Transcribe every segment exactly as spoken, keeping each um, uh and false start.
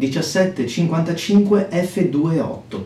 diciassette cinquantacinque effe due virgola otto.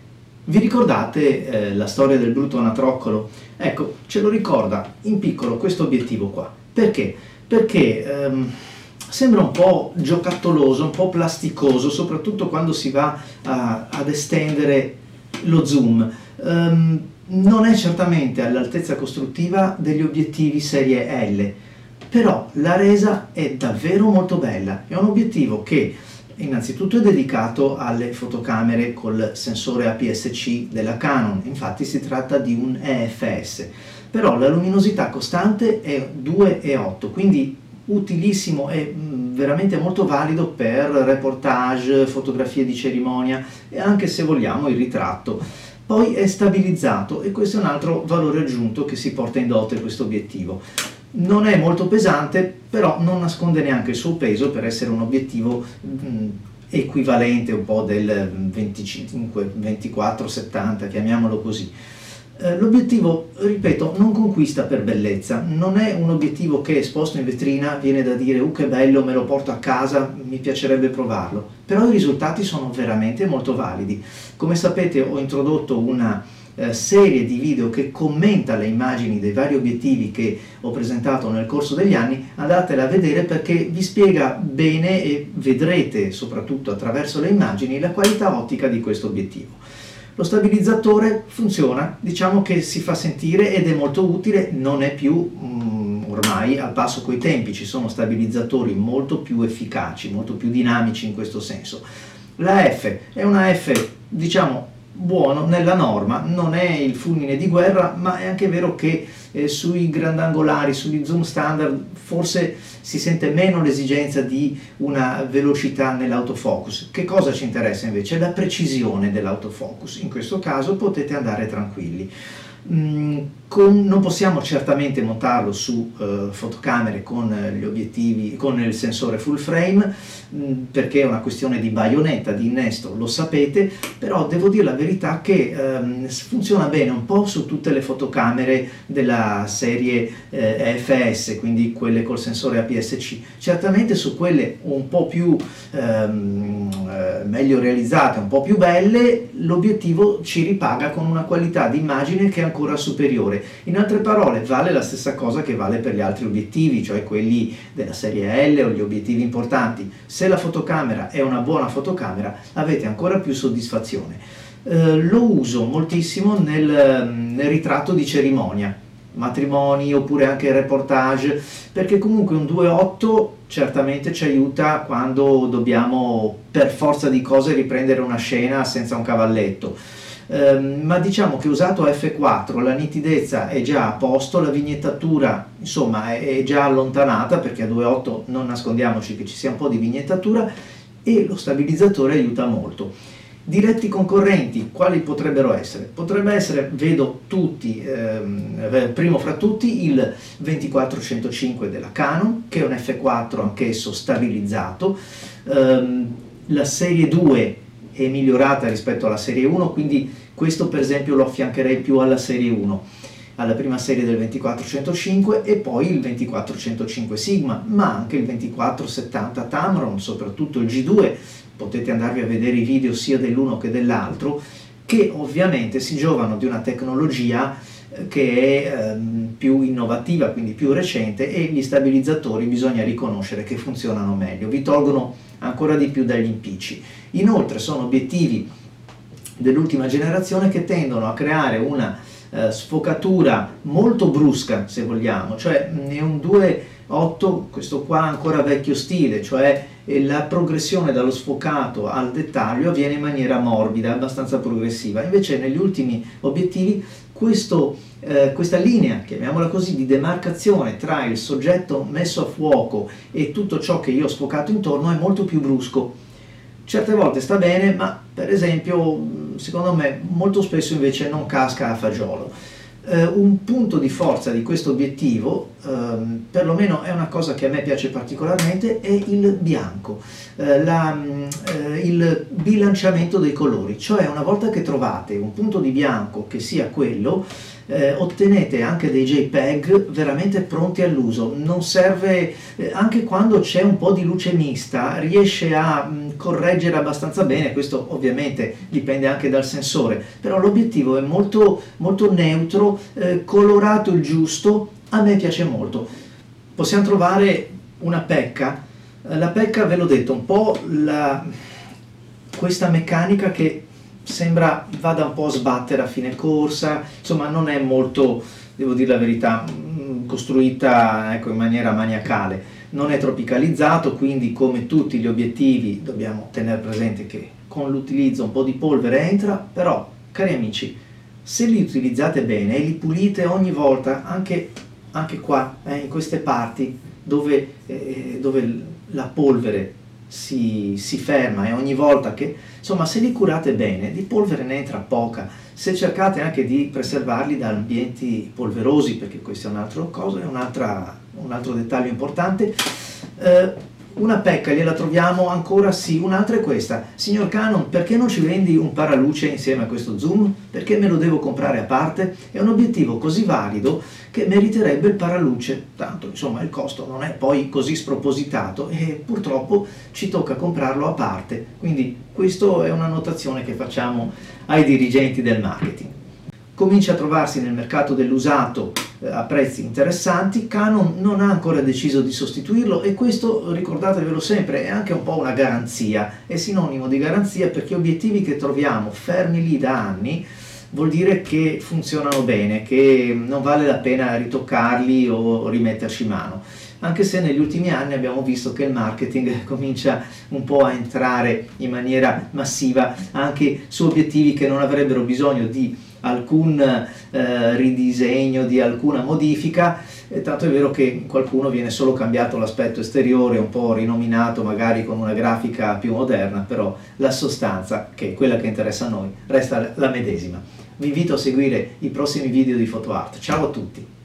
Vi ricordate eh, la storia del brutto anatroccolo? Ecco, ce lo ricorda in piccolo questo obiettivo qua. Perché? Perché ehm, sembra un po' giocattoloso, un po' plasticoso, soprattutto quando si va a, ad estendere lo zoom. Um, non è certamente all'altezza costruttiva degli obiettivi serie L, però la resa è davvero molto bella. È un obiettivo che innanzitutto è dedicato alle fotocamere col sensore A P S C della Canon, infatti si tratta di un E F S, però la luminosità costante è due virgola otto, quindi utilissimo e veramente molto valido per reportage, fotografie di cerimonia e anche, se vogliamo, il ritratto. Poi è stabilizzato e questo è un altro valore aggiunto che si porta in dote questo obiettivo. Non è molto pesante, però non nasconde neanche il suo peso per essere un obiettivo mh, equivalente un po' del venticinque ventiquattro settanta, chiamiamolo così. Eh, l'obiettivo, ripeto, non conquista per bellezza, non è un obiettivo che esposto in vetrina viene da dire uh che bello, me lo porto a casa, mi piacerebbe provarlo, però i risultati sono veramente molto validi. Come sapete, ho introdotto una eh, serie di video che commenta le immagini dei vari obiettivi che ho presentato nel corso degli anni, andatela a vedere perché vi spiega bene e vedrete soprattutto attraverso le immagini la qualità ottica di questo obiettivo. Lo stabilizzatore funziona, diciamo che si fa sentire ed è molto utile, non è più um, ormai al passo coi tempi, ci sono stabilizzatori molto più efficaci, molto più dinamici in questo senso. La F è una F, diciamo, buono nella norma, non è il fulmine di guerra, ma è anche vero che eh, sui grandangolari, sugli zoom standard forse si sente meno l'esigenza di una velocità nell'autofocus. Che cosa ci interessa invece? La precisione dell'autofocus. In questo caso potete andare tranquilli. Mm, con, non possiamo certamente montarlo su uh, fotocamere con gli obiettivi, con il sensore full frame, mh, perché è una questione di baionetta, di innesto, lo sapete, però devo dire la verità che um, funziona bene un po' su tutte le fotocamere della serie eh, E F S, quindi quelle col sensore A P S C. Certamente su quelle un po' più um, eh, meglio realizzate, un po' più belle, l'obiettivo ci ripaga con una qualità di immagine che è ancora superiore. In altre parole, vale la stessa cosa che vale per gli altri obiettivi, cioè quelli della serie L o gli obiettivi importanti. Se la fotocamera è una buona fotocamera, avete ancora più soddisfazione. Eh, lo uso moltissimo nel, nel ritratto di cerimonia, matrimoni oppure anche reportage, perché comunque un due virgola otto certamente ci aiuta quando dobbiamo per forza di cose riprendere una scena senza un cavalletto. Um, ma diciamo che usato a effe quattro la nitidezza è già a posto, la vignettatura insomma è, è già allontanata, perché a due virgola otto non nascondiamoci che ci sia un po' di vignettatura, e lo stabilizzatore aiuta molto. Diretti concorrenti, quali potrebbero essere? Potrebbe essere, vedo tutti, ehm, primo fra tutti il ventiquattro centocinque della Canon, che è un effe quattro anch'esso stabilizzato, ehm, la serie due è migliorata rispetto alla serie uno, quindi questo per esempio lo affiancherei più alla serie uno, alla prima serie del ventiquattro centocinque, e poi il ventiquattro centocinque Sigma, ma anche il ventiquattro settanta Tamron, soprattutto il G due, potete andarvi a vedere i video sia dell'uno che dell'altro, che ovviamente si giovano di una tecnologia che è ehm, più innovativa, quindi più recente, e gli stabilizzatori bisogna riconoscere che funzionano meglio, vi tolgono ancora di più dagli impicci. Inoltre sono obiettivi dell'ultima generazione che tendono a creare una eh, sfocatura molto brusca, se vogliamo, cioè è un due virgola otto, questo qua ancora vecchio stile, cioè eh, la progressione dallo sfocato al dettaglio avviene in maniera morbida, abbastanza progressiva. Invece negli ultimi obiettivi questo, eh, questa linea, chiamiamola così, di demarcazione tra il soggetto messo a fuoco e tutto ciò che io ho sfocato intorno è molto più brusco. Certe volte sta bene, ma per esempio secondo me molto spesso invece non casca a fagiolo. Uh, un punto di forza di questo obiettivo, uh, perlomeno è una cosa che a me piace particolarmente, è il bianco, uh, la, uh, il bilanciamento dei colori, cioè una volta che trovate un punto di bianco che sia quello, eh, ottenete anche dei JPEG veramente pronti all'uso. Non serve, eh, anche quando c'è un po' di luce mista, riesce a mh, correggere abbastanza bene. Questo ovviamente dipende anche dal sensore, però l'obiettivo è molto, molto neutro, eh, colorato il giusto, a me piace molto. Possiamo trovare una pecca, la pecca ve l'ho detto, un po' la, questa meccanica che sembra vada un po' a sbattere a fine corsa, insomma non è molto, devo dire la verità, costruita, ecco, in maniera maniacale, non è tropicalizzato, quindi come tutti gli obiettivi dobbiamo tenere presente che con l'utilizzo un po' di polvere entra, però cari amici, se li utilizzate bene e li pulite ogni volta, anche, anche qua, eh, in queste parti dove, eh, dove la polvere Si, si ferma, e ogni volta che, insomma, se li curate bene, di polvere ne entra poca. Se cercate anche di preservarli da ambienti polverosi, perché questo è un altro cosa, è un'altra, un altro dettaglio importante. Eh, una pecca gliela troviamo ancora? Sì. Un'altra è questa: signor Canon, perché non ci vendi un paraluce insieme a questo zoom? Perché me lo devo comprare a parte? È un obiettivo così valido che meriterebbe il paraluce, tanto insomma il costo non è poi così spropositato e purtroppo ci tocca comprarlo a parte. Quindi questa è una notazione che facciamo ai dirigenti del marketing. Comincia a trovarsi nel mercato dell'usato eh, a prezzi interessanti. Canon non ha ancora deciso di sostituirlo, e questo, ricordatevelo sempre, è anche un po' una garanzia, è sinonimo di garanzia, perché obiettivi che troviamo fermi lì da anni vuol dire che funzionano bene, che non vale la pena ritoccarli o rimetterci mano. Anche se negli ultimi anni abbiamo visto che il marketing comincia un po' a entrare in maniera massiva anche su obiettivi che non avrebbero bisogno di alcun eh, ridisegno, di alcuna modifica, e tanto è vero che qualcuno viene solo cambiato l'aspetto esteriore, un po' rinominato magari con una grafica più moderna, però la sostanza, che è quella che interessa a noi, resta la medesima. Vi invito a seguire i prossimi video di PhotoArt. Ciao a tutti!